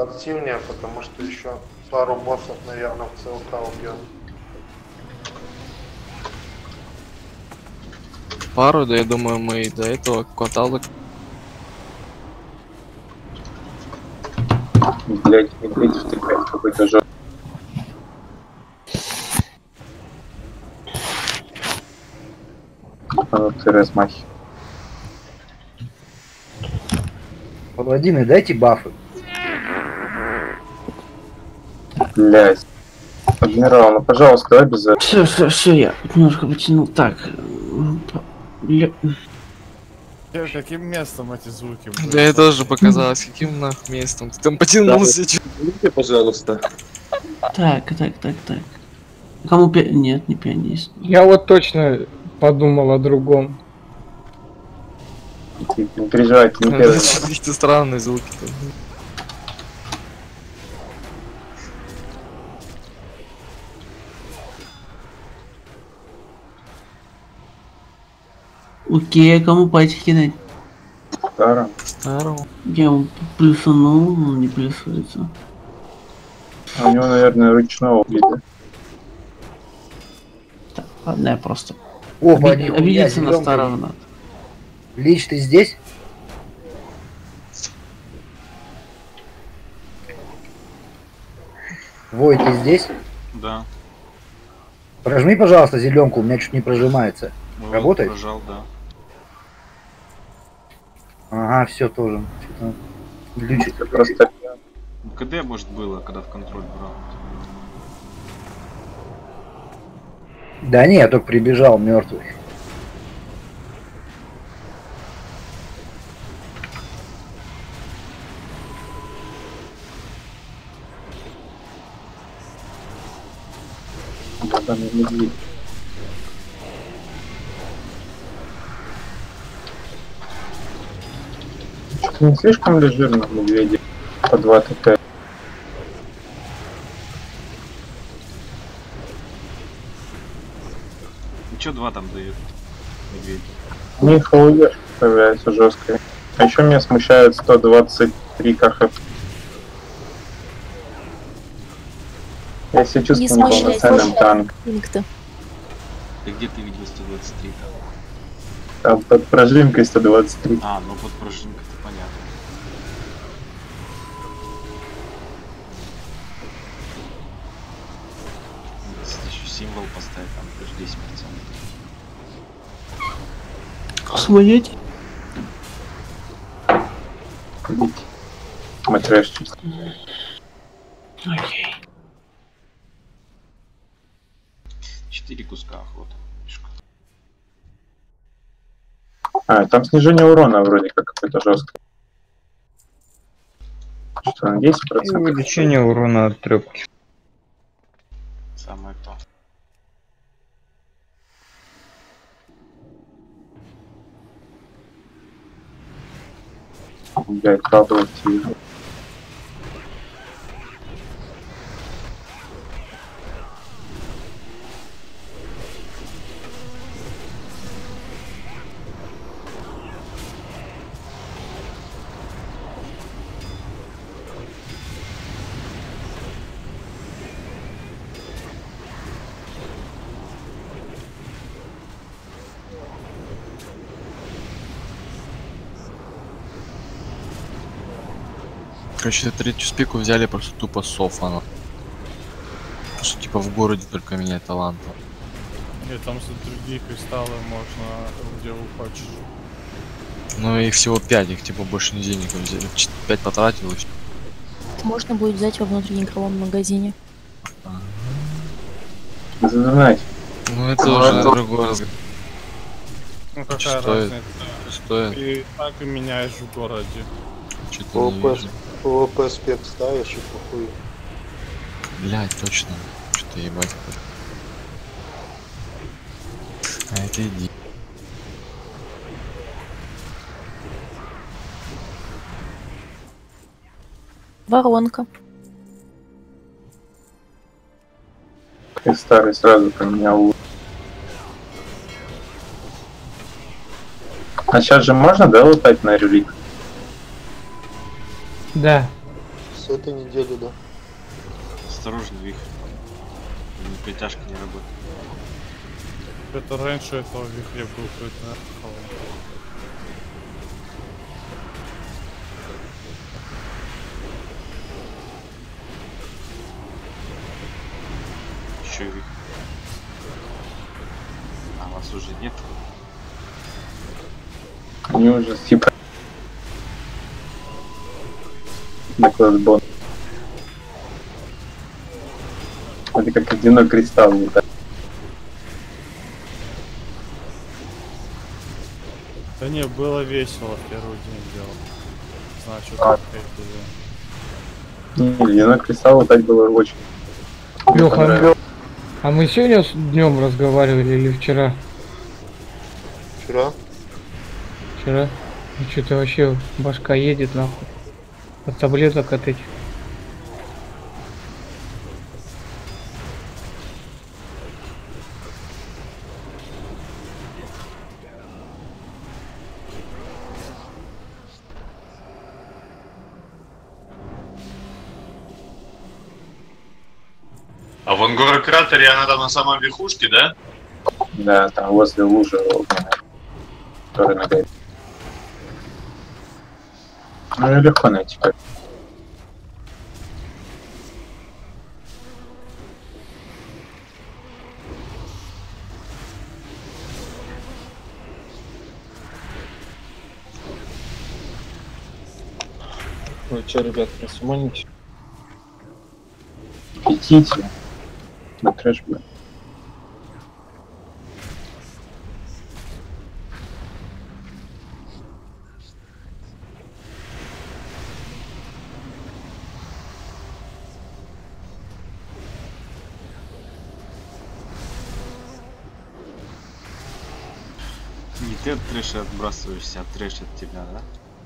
активнее, потому что еще пару боссов, наверное, в ЦЛК убьем. Пару, да я думаю, мы и до этого квартала. Блять, медведь втыкает какой-то жёг. Ты размахи. Паладины, дайте бафы. Блять. Адмирал, ну пожалуйста, обязательно. Все, я немножко потянул. Так. Каким местом эти звуки? Да я тоже показалось, каким нахуй местом. Ты там потянулся, да, Извините, пожалуйста. Так. Кому Нет, не пианист. Я вот точно подумал о другом. Не переживайте, не первый. Какие-то странные звуки. Окей, а кому пальчик кидать? Старому. Я ему плюсанул, но не плюсуется. А у него, наверное, ручного вида. Так, ладно, я просто... Опа, Обидеться на старого надо. Лич, ты здесь? Вой, ты здесь? Да. Прожми, пожалуйста, зеленку, у меня чуть не прожимается. Ну, Работает? Прожал, да. Ага, все тоже. Глючит. Просто... КД, может, было, когда в контроль брал? Да не, я только прибежал мертвый. Не слишком ли жирно медведи? По 2 ТП. И чё 2 там дают? Медведь. У них АУЕшка появляется жесткая. А еще меня смущает 123 КХ. Я себя чувствую неполноценным танком. Ты где ты видел 123 там? Там под прожимкой 123. А, ну под пружинкой-то понятно. Если еще символ поставить, там даже 10%. Смотреть? Матрешь чисто. Окей. 4 куска охоты. А, там снижение урона вроде как какое-то жесткое. Что, на 10%? И увеличение урона от трёпки. Самое то. Блять, правда активно. Короче, третью спику взяли просто тупо софану. Потому что типа в городе только менять таланты. Нет, там за другие кристаллы можно где хочешь. Ну их всего 5, их типа больше нигде не взяли. 5 потратил и всё. Можно будет взять во внутреннем магазине. Знать. Ну это уже другой разговор. Ну какая Стоит. разница? Стоит. Ты так и меняешь в городе. Что-то не вижу. ПВП спек ставишь и похуй. Блять, точно. Что-то ебать. А это иди. Воронка. И старый сразу поменял. А сейчас же можно, да, лутать на релик? Да. с этой недели, да. Осторожно, вихрь. Притяжка не работает. Это раньше этого вихря был какой-то. Еще вихрь. А вас уже нет? Они уже типа на классбон. Это как одинок кристалл, да. Да не, было весело в первый день делать. Значит, Не, одинок кристалл вот так было очень. Леха, а мы сегодня с днем разговаривали или вчера? Вчера? Вчера. Ну что-то вообще башка едет нахуй. От таблеток от этих. А в Ангора-кратере она там на самом верхушке, да? Да, там возле лужи огненной, который на горе. Ну и легко найти как. Вы что, ребят, присуманите? Идите на трэш, блин. Не ты от трэша отбрасываешься, а трэш от тебя, да?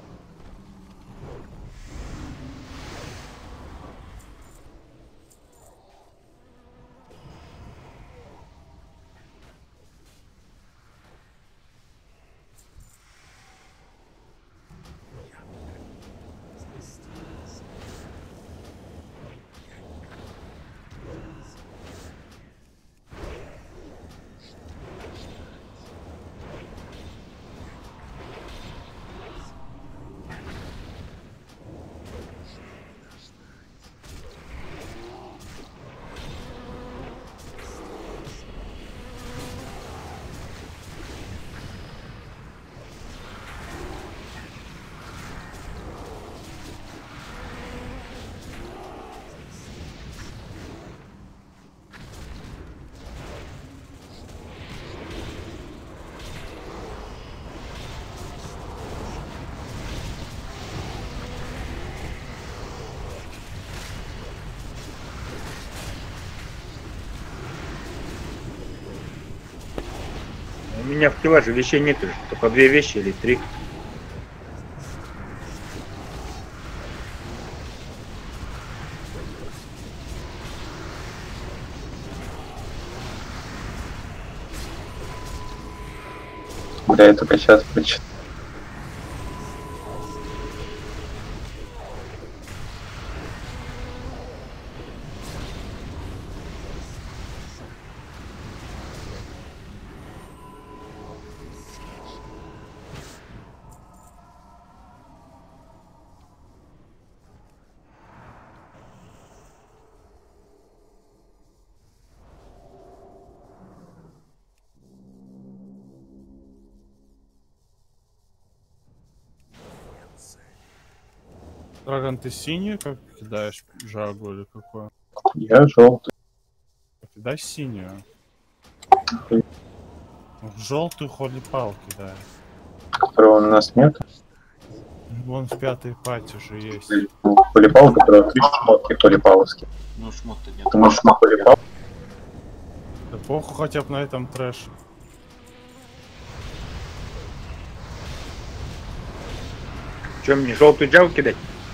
У меня в килаже вещей нет, только 2 вещи или 3. Да, я только сейчас прочитал. Драгон, ты синюю как кидаешь жагу или какую? Я желтый. Кидай синюю. В желтую холи-пал кидай. Которого у нас нет. Вон в 5-й пати уже есть. Полипал, который 3 шмотки полипаловские. Ну шмот-то нет. Ты можешь на полипал? Да похуй хотя бы на этом трэше. Че, мне желтую джаву кидать?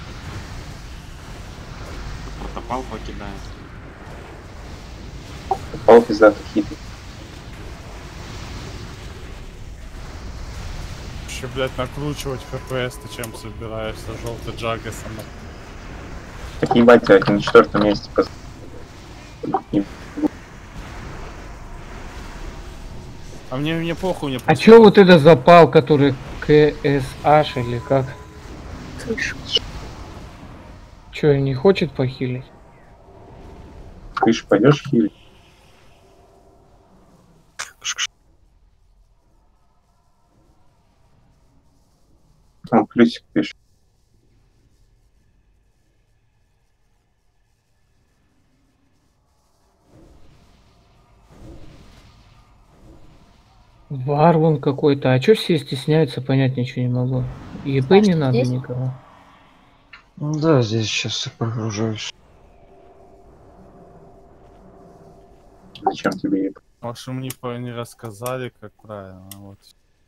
Протопал покидает. Полипал пиздатый хит. Еще, блядь, накручивать ХПС ты чем собираешься, желтый джага сама. Так ебать, я на 4-м месте. А мне похуй, мне А просто... чё вот это запал, который КСH или как? Слышу. Чё, не хочет похилить? Ты ж пойдешь хилить? Он плюсик пишет. Вар вон какой-то. А чё все стесняются, понять ничего не могу. ЕП Саш, не ты надо здесь? никого. Да, здесь сейчас я прогружаюсь. Зачем тебе это? Может, мне не рассказали, как правильно, вот.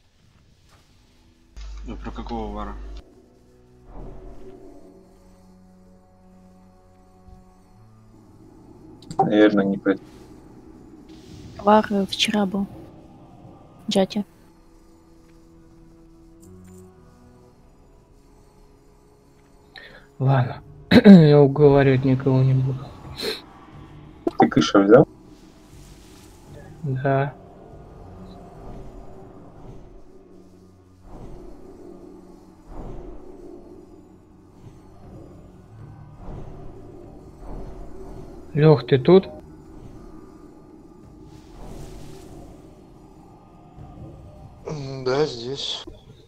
Ну, про какого вара? Наверное, не про... Вар вчера был. Джати. Ладно. Я уговаривать никого не буду. Ты кыша взял? Да. Лёх, ты тут? Да, здесь.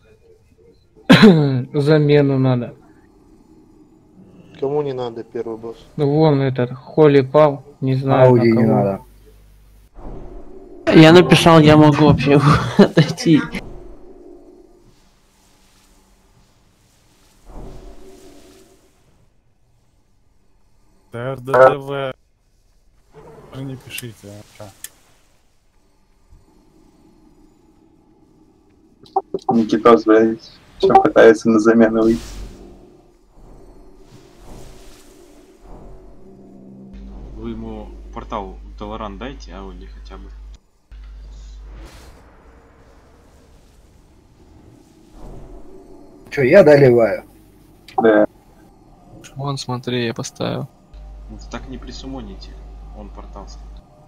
Замену надо. Кому не надо первый босс? Ну вон этот Холли пал, не знаю Ауди на не кого. надо. Я написал, я могу вообще отойти. РДДВ. Не пишите, а. Никитос, блядь, все пытается на замену выйти. Вы ему портал Толоран дайте, Ауди хотя бы. Че, я доливаю? Да. Вон, смотри, я поставил. Вы так не присумоните. Он портал стоит.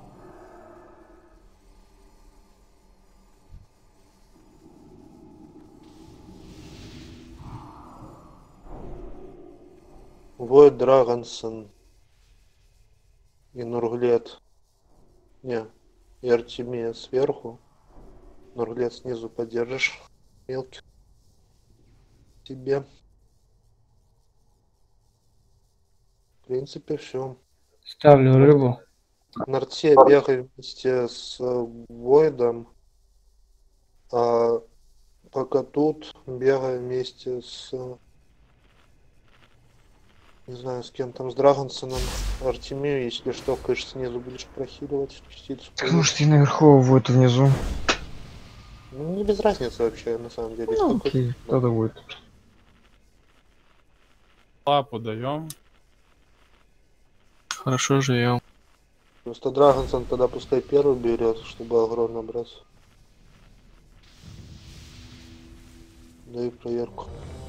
Войд Драгонсон и Нурглет. Не, и Артемия сверху. Нурглет снизу поддержишь. Мелкий. Тебе. В принципе, все. Ставлю рыбу. Нарте бегай вместе с Войдом, а пока тут бегай вместе с... Не знаю, с кем там, с Драгонсоном, Артемию, если что, конечно, снизу будешь прохиливать частицу. Может, и наверху будет внизу. Ну, не без разницы вообще, на самом деле. Ну, Сколько- окей, тогда будет. Лапу даем. Хорошо живем. Просто Драгонсон тогда пускай первый берет, чтобы агро набрать. Даю проверку.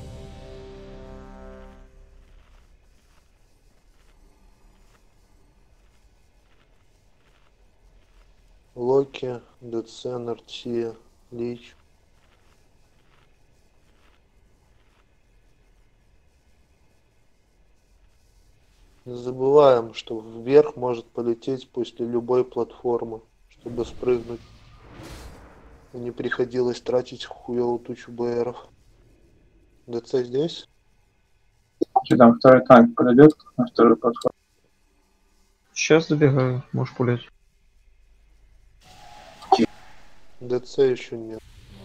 Локи, ДЦ, Нартия, Лич. Не забываем, что вверх может полететь после любой платформы, чтобы спрыгнуть. И не приходилось тратить хуевую тучу БРов. ДЦ здесь? Что там, второй танк подойдет на второй подход? Сейчас добегаю, можешь пулять. ДЦ еще нет.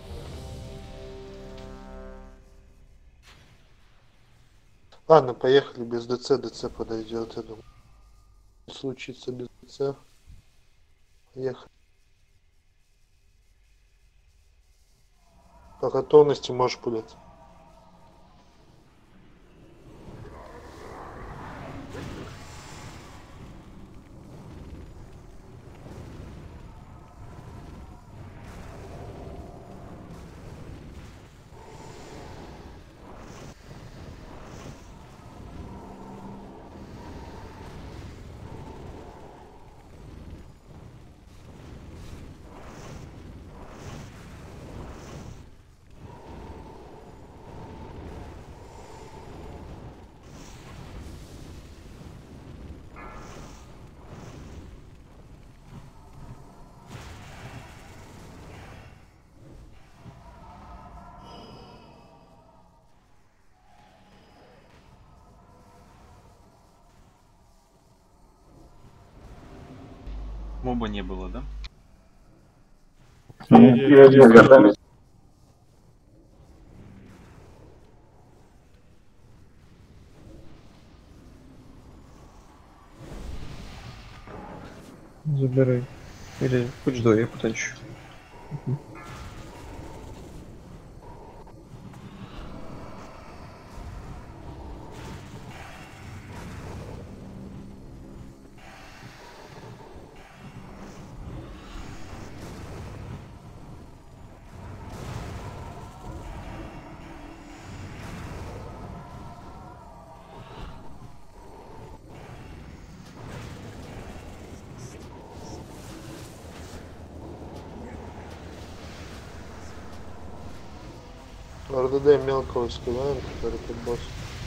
Ладно, поехали без ДЦ. ДЦ подойдет, я думаю. Случится без ДЦ. Поехали. По готовности можешь пулять. Моба не было, да? Забирай. Или будь жду, я потанчу. РДД мелкого скилаем, который тут босс.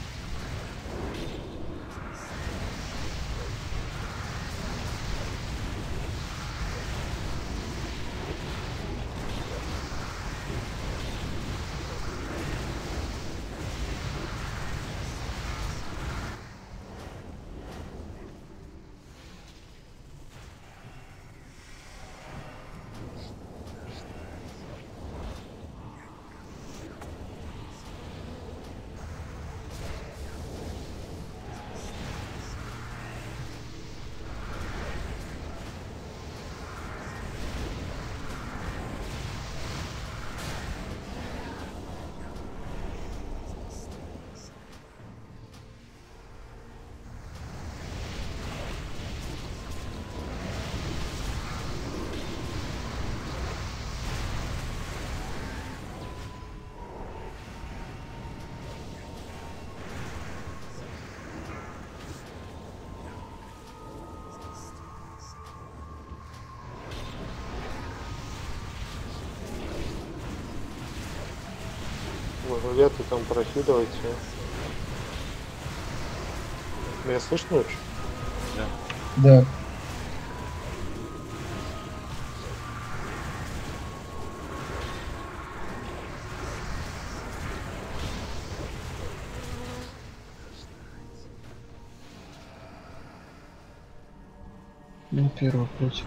Рулеты там прокидывайте. Меня слышно лучше? Да. Да. Ну, первого против.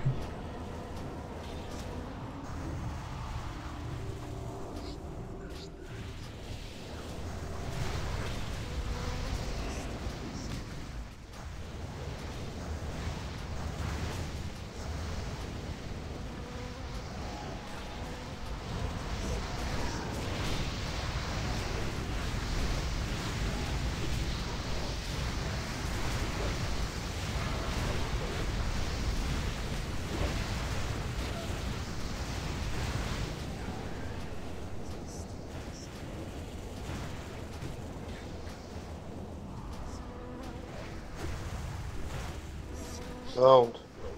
Раунд.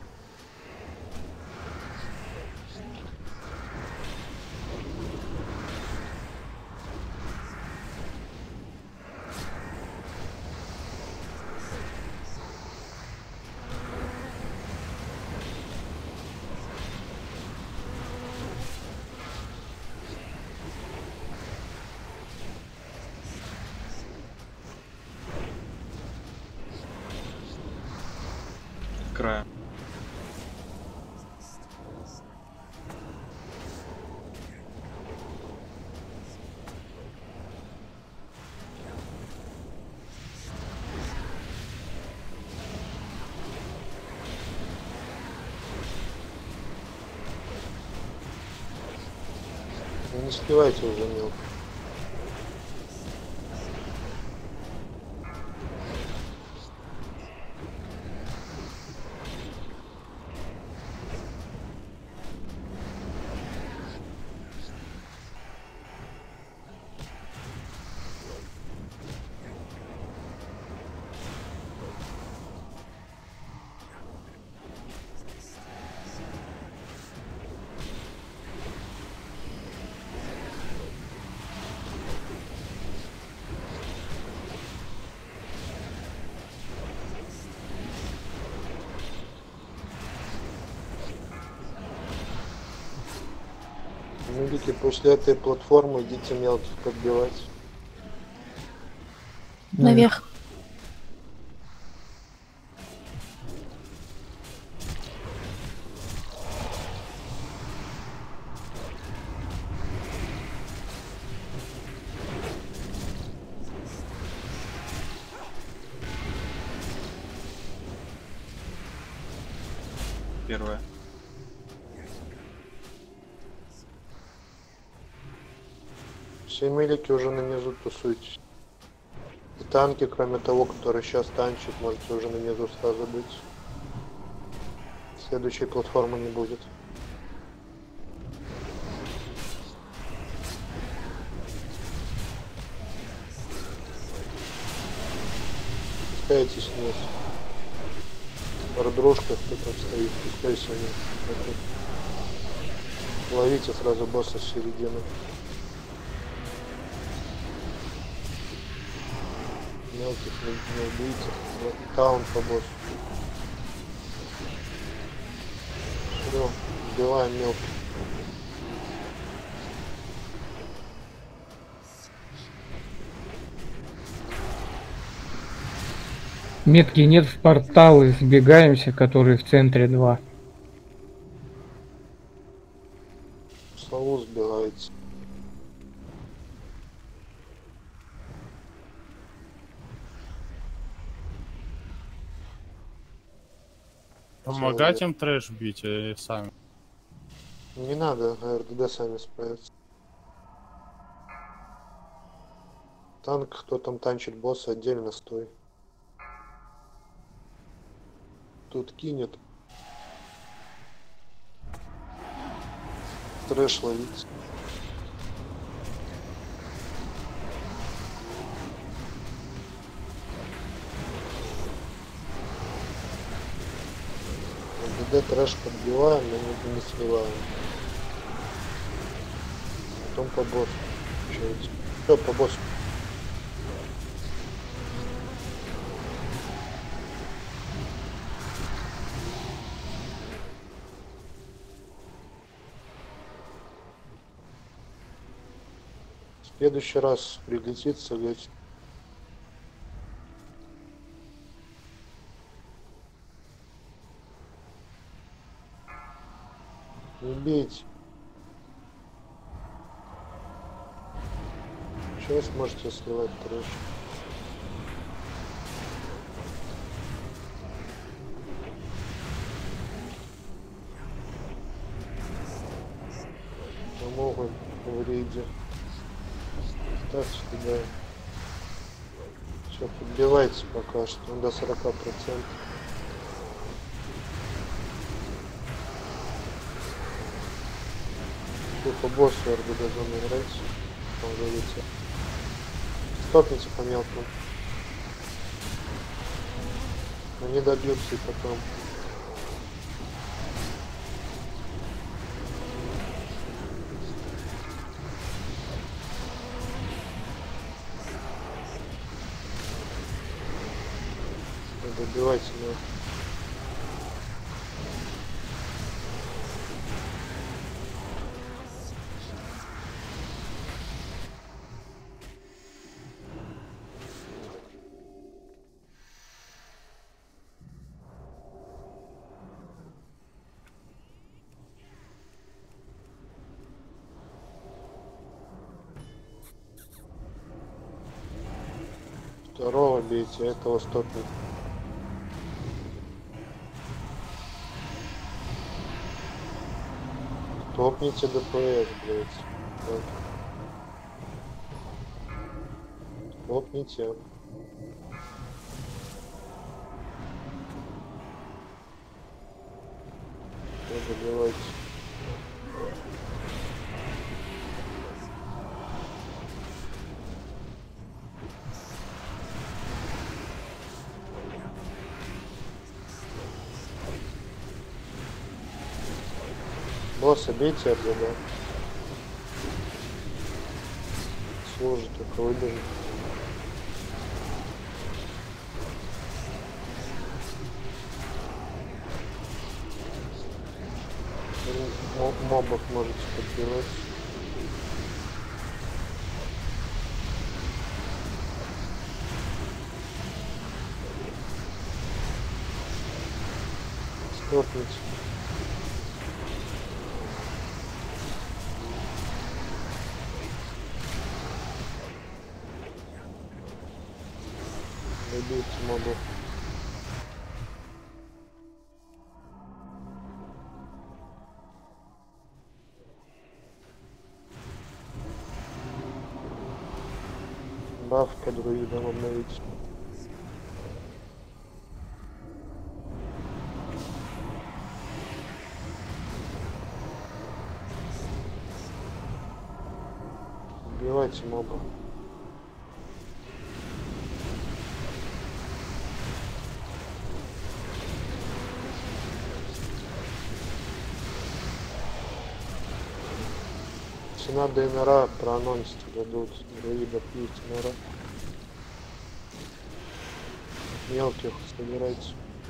Края. Не успевайте уже мелко. Мудики, после этой платформы идите мелких подбивать. Наверх. первая. Все милики уже на низу тусуйтесь. И танки, кроме того, который сейчас танчит, можете уже на низу сразу быть. Следующей платформы не будет. Спускайтесь вниз. Бардружка, кто там стоит, пускайся вниз. Ловите сразу босса с середины. Мелких не убийте. Таун по боссу. Все, убиваем мелких. Метки нет в порталы, сбегаемся, которые в центре 2. Славу сбивается. Помогать им трэш бить или сами? Не надо, РДД сами справятся. Танк, кто там танчит босса, отдельно стой. Тут кинет. Трэш ловить. РДД трэш подбиваем, но не сливаем. Потом по боссу. Все, по боссу. В следующий раз прилетит, согласен. Не бейте. Сейчас можете сливать трэш. Помогут в рейде. Ставьте туда. Все, подбивайте пока что до 40%. Вы по боссу РГД зону играйте. Там говорите. Стопните по мелкому. Они добьются и потом. Добивайте мелкого. Второго бейте, а этого стопнет. Топните ДПС, блядь. Так. Топните. Добивайте. Босса бейте РДД. Служит, только выбежит. Мобов можете подбивать. Стопните. Добейте мобов. по друидам обновить. Убивайте моба. Если надо инора проанонсить дадут, друидов есть инора. Мелких собирайте.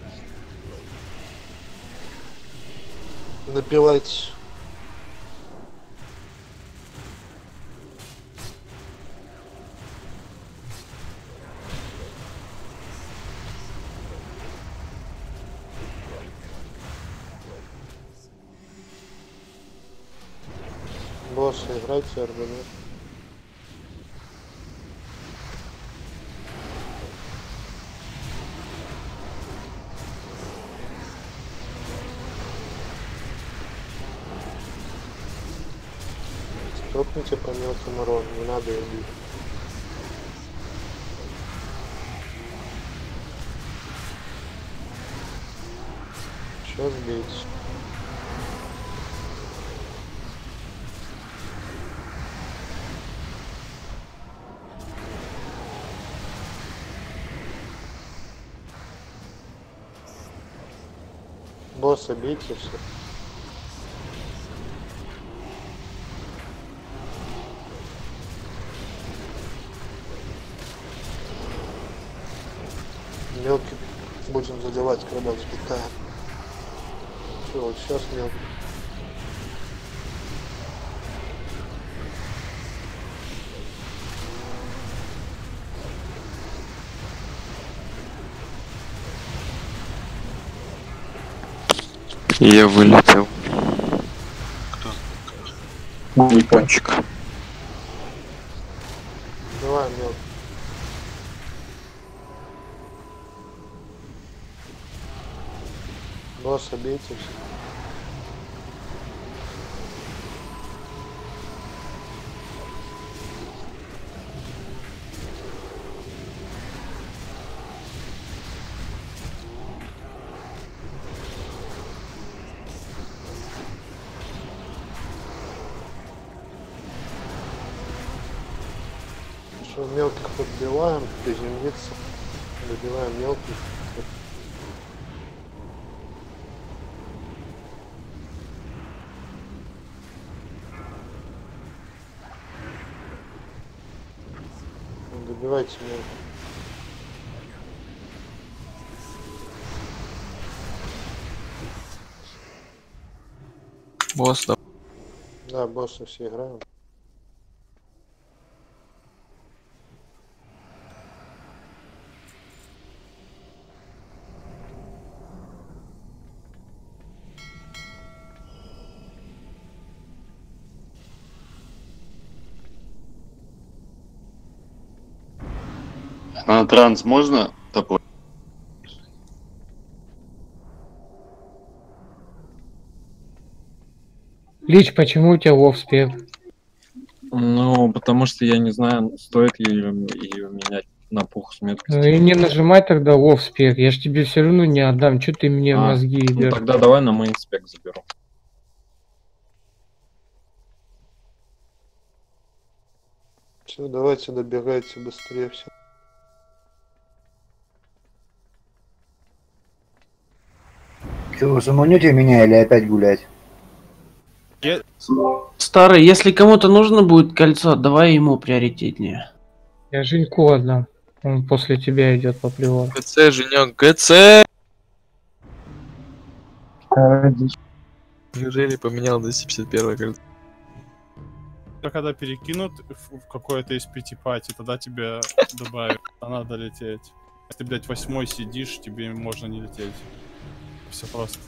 Напивайте. Босса играйте, арбалет. Стопните по мелким урону, не надо их бить. Сейчас бейте. Босса бейте все. Мелкий будем задевать, когда вспитаем. Все, вот сейчас мелкий. Я вылетел. Кто? Япончик. Давай, мелкий. Босса бейте все. Что, мелких подбиваем, приземлиться, добиваем мелких. Добивайте мелких. Босс, да. Да, босса все играем. А на транс можно топор? Лич, почему у тебя лов спек? Ну, потому что я не знаю, стоит ее менять на пух с меткостью. Ну и не нажимай тогда лов спек, я ж тебе все равно не отдам, что ты мне мозги Ну ебешь? тогда давай на мейн спек заберу. Все, давайте добегайте быстрее все. Что, вы заманете меня или опять гулять? Старый, если кому-то нужно будет кольцо, давай ему приоритетнее. Я Женьку отдам, он после тебя идет по приводу. ГЦ, Женек, ГЦ! Неужели поменял 251 кольцо? Когда перекинут в какое-то из 5 пати, тогда тебе добавят, а надо лететь. Если ты, блядь, 8 сидишь, тебе можно не лететь. Все просто.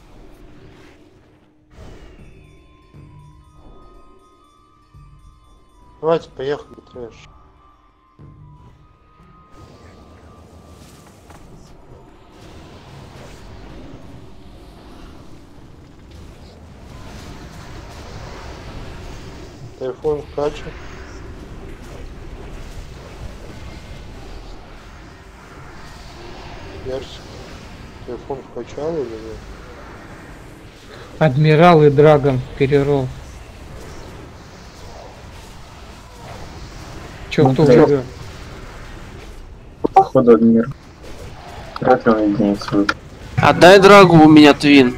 Давайте, поехали, трэш. Тайфун качу. Ярче. Телефон вкачал или нет? Адмирал и Драгон перерол. Чё, Ну, кто да. выиграл? Походу адмир. Вряд ли он единицу. Отдай Драгу, у меня твин.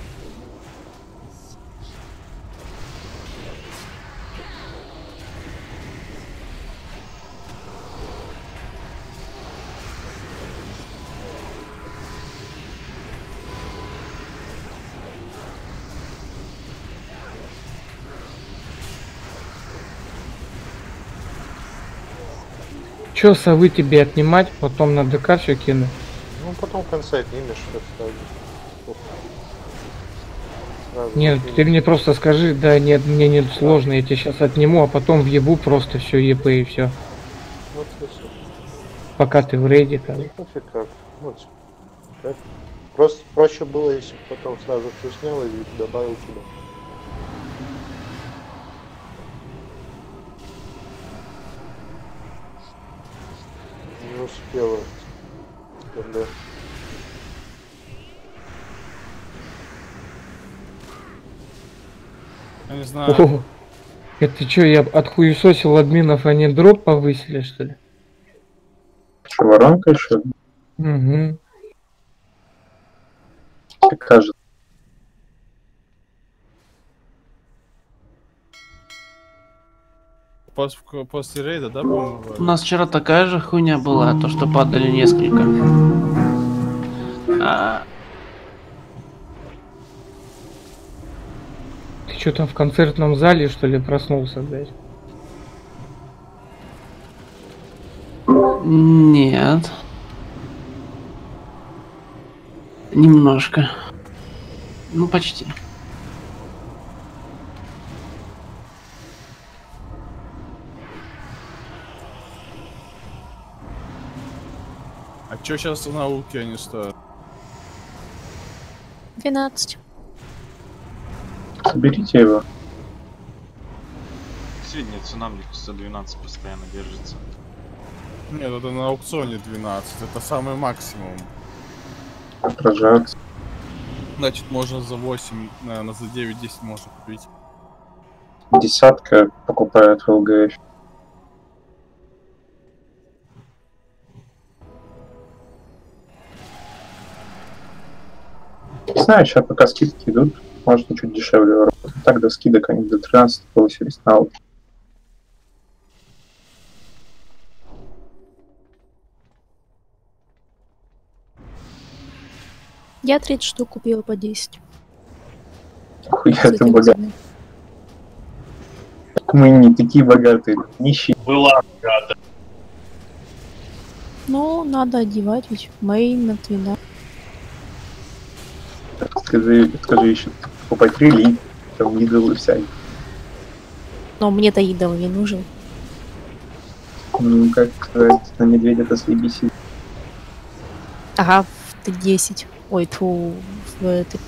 Чё совы тебе отнимать, потом на ДК все кину? Ну потом в конце отнимешь, так сразу. Сразу Нет, отнимешь. ты мне просто скажи, да нет, мне не сложно, я тебе сейчас отниму, а потом въебу просто все ЕП и все. Вот и всё. Пока ты в рейде там. Ну пофиг как. Вот. Так. Просто проще было, если бы потом сразу все снял и добавил сюда. Не успела. Тогда. Я не знаю. О, это чё, я отхуесосил админов, они дроп повысили, что ли? Что, воронка еще? Угу. Как кажется. После рейда, да, по-моему? У нас вчера такая же хуйня была, то что падали несколько. Ты чё там в концертном зале, что ли, проснулся, блядь? Нет. Немножко. Ну, почти. А чё сейчас в науке они стоят? 12. Соберите его. Средняя цена, мне кажется, 12 постоянно держится. Нет, это на аукционе 12, это самый максимум. Отражаться. Значит, можно за 8, наверное, за 9-10 можно купить. Десятка покупают в ЛГФ. Не знаю, сейчас пока скидки идут, может чуть дешевле воровать. Так до скидок они до 13 повысились на ауте. Я 30 штук купила по 10. Хуя С ты этим богат. ценой. Мы не такие богатые, нищие. Была богата. Ну, надо одевать ведь. Мейн на твина. Скажи еще покупать релик, там идолы всякие. Но мне-то идол не нужен. Ну, как сказать, на медведя-то съебись. Ага, в Т10. Ой, тьфу, в этой.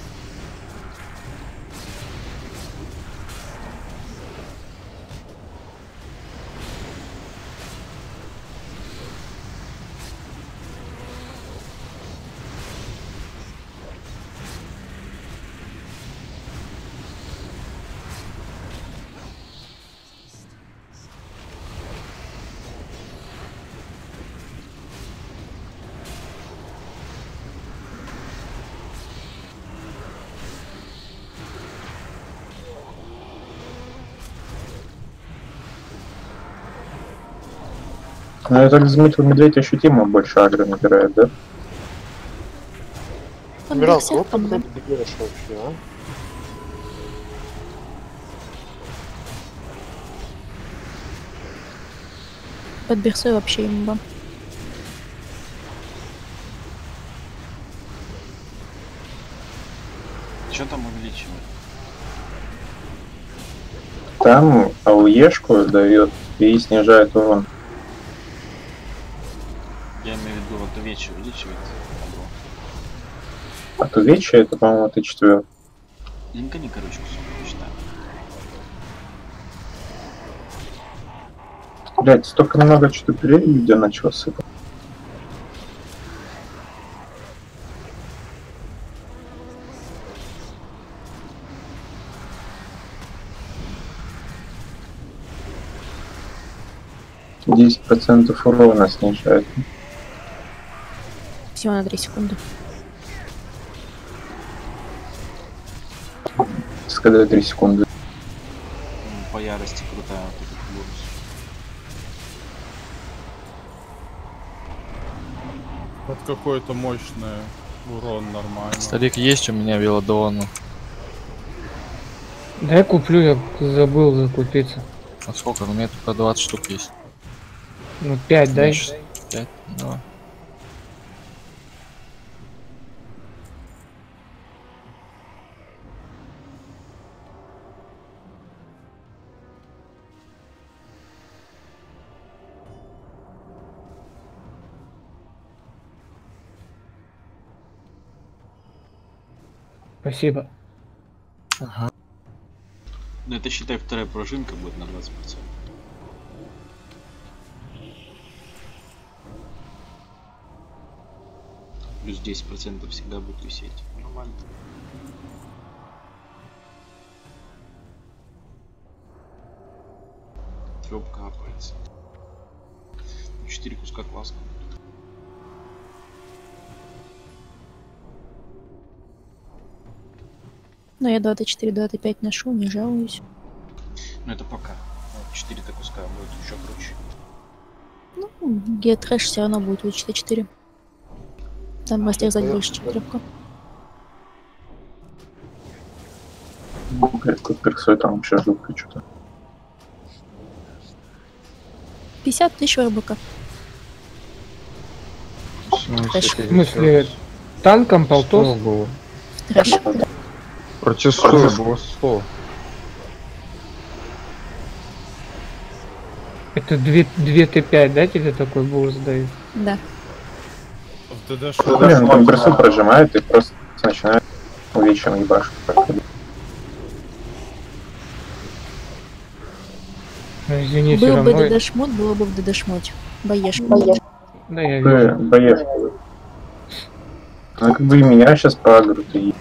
Ну, я так заметил, медведь ощутимо больше агро набирает, да? Под Адмирал, берсерком, сколько да? ты бьешь вообще, а? Под берсой вообще имба. Что там увеличивает? Там АУЕшку дает и снижает урон. Я имею в виду, вот увечье увеличивает. От увечья это, по-моему, Т4. Линкани, короче, кусок посчитаю. Блять, столько много что-то переведя начал сыпать. 10% урона снижает. Всего на 3 секунды. Когда 3 секунды. По ярости крутая вот этот бонус. Под какой-то мощный урон нормально. Старик, есть у меня велодону. Дай куплю, я забыл закупиться. А сколько? У меня только 20 штук есть. Ну 5 дай. 5? Давай. Спасибо. Ага. Ну это считай вторая пружинка будет на 20%. Плюс 10% всегда будет висеть. Нормально. Трёп капается. 4 куска классно. Но я 24-25 ношу, не жалуюсь. Ну это пока. 4 куска будет еще круче. Ну, геотрэш все равно будет лучше 4. Там растерзать больше 4. Какой персой там вообще жутко что-то. 50 тысяч РБК. В смысле, танком полтос? Трэш. Протестую, было 100. Это 2 Т5, да, тебе такой бурс дают? Да. В ДД Блин, там персу прожимает и просто начинает увечьем ебашить. Ну, извините, Был бы равно... ДД-шмот, было бы в ДД-шмоте. Боешка. Да, я вижу. Боец. Ну, как бы и меня сейчас погрут и...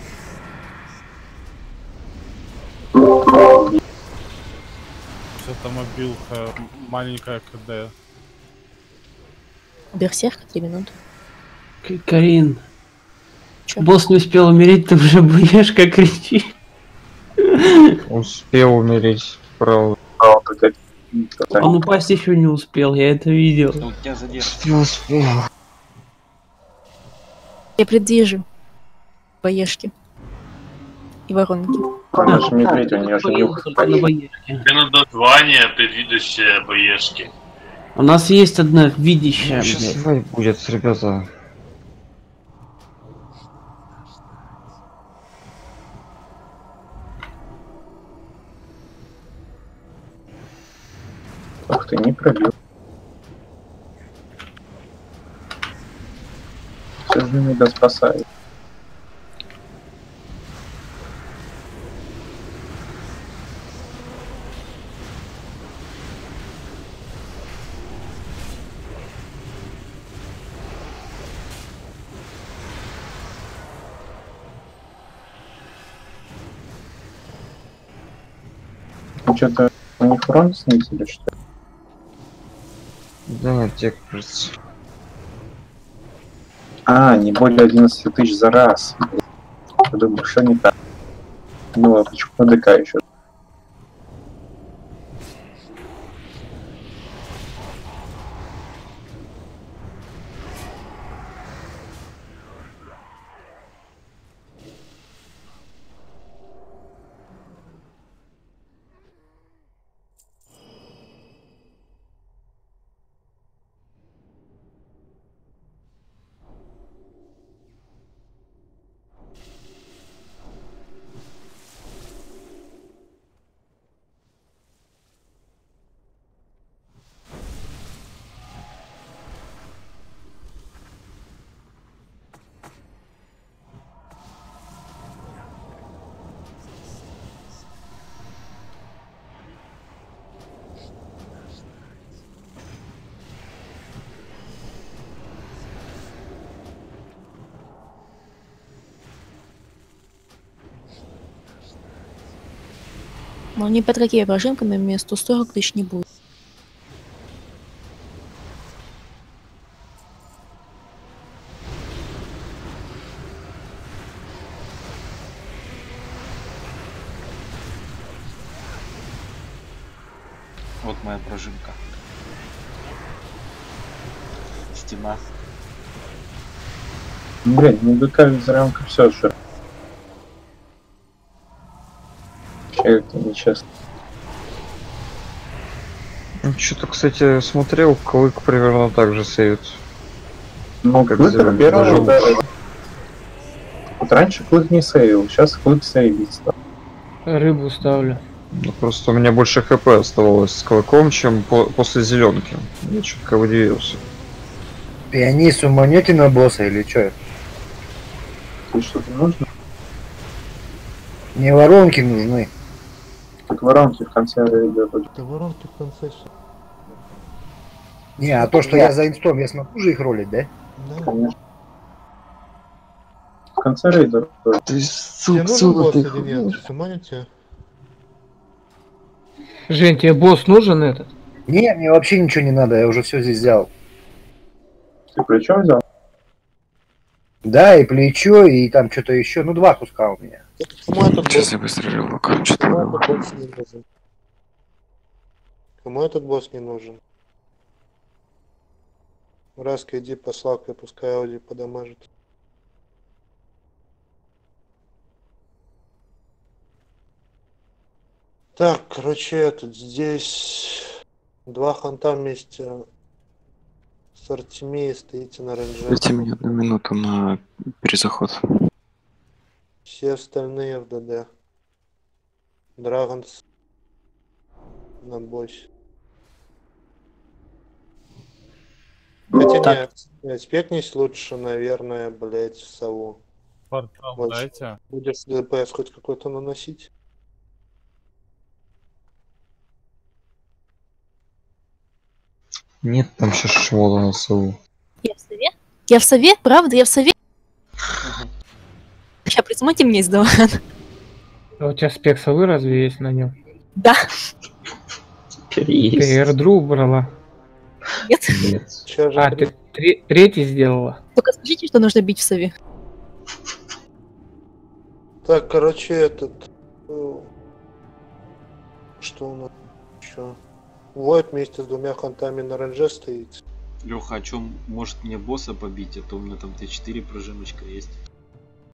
Это мобилка, маленькая КД. Берсерк 3 минуты. Карин. Чё? Босс не успел умереть, ты уже боешка кричи. Успел умереть, правда. Он упасть еще не успел, я это видел. Ну, у тебя задержка. Не успел. Я предвижу боешки. И воронки. Нажми третью, у нее же нюх. Тебе надо звание, предвидящее боешки. У нас есть одна видящая, Сейчас блядь. лайк будет, ребята. Ах ты, не пробил. Все же меня спасает. Что-то у них урон снизили, что ли? Да нет, тебе кажется. А, не более 11 тысяч за раз. Я думаю, что не так. Ну, а почему ДК еще? Но не под какими прожимками мне 140 тысяч не будет. Вот моя прожимка. Стена. Блин, ну ДК за рамка все же. Че это нечестно. Что-то, кстати, смотрел, Клык примерно так же сейвит. Ну, как Клык зеленый первого прожил. удара. Вот раньше Клык не сейвил, сейчас Клык сейвит стал. Рыбу ставлю. Ну, просто у меня больше хп оставалось с Клыком, чем после зеленки. Я чутка удивился. Пианисту монете на босса или что? Тебе что-то нужно? Мне воронки нужны. Так воронки в конце идет. Да воронки в конце все. Не, а то, что я за инстом, я смогу же их ролить, да? Да. Конечно. В конце рейда. Ты Тебе нужен босс или нет? Заманите? Жень, тебе босс нужен этот? Не, мне вообще ничего не надо, я уже все здесь взял. Ты плечо взял? Да, и плечо, и там что-то еще. Ну, 2 куска у меня. Кому этот Сейчас босс? я быстро релокаю, что-то Кому было. этот босс не нужен? Кому этот босс не нужен? Раска, иди по слабкой, пускай Ауди подамажит. Так, короче, тут здесь 2 ханта вместе с Артемией стоите на рейнже. Дайте мне 1 минуту на перезаход. Все остальные в ДД. Драгонс на боссе. Хотя нет, спекнись лучше, наверное, блять, в сову. Портал Больше. дайте. Будешь ДПС хоть какой-то наносить? Нет, там сейчас шмола на сову. Я в сове? Я в сове? Правда? Я в сове? Сейчас присмотрите мне из Долоран. А у тебя спек совы разве есть на нем? Да. Ты эрдру убрала. Нет. Сейчас же А, ты третий сделала? Только скажите, что нужно бить в сове. Так, короче, этот... Что у нас еще? Войд вместе с 2 хантами на рейнже стоит. Леха, о чем может мне босса побить? А то у меня там Т4 прожимочка есть.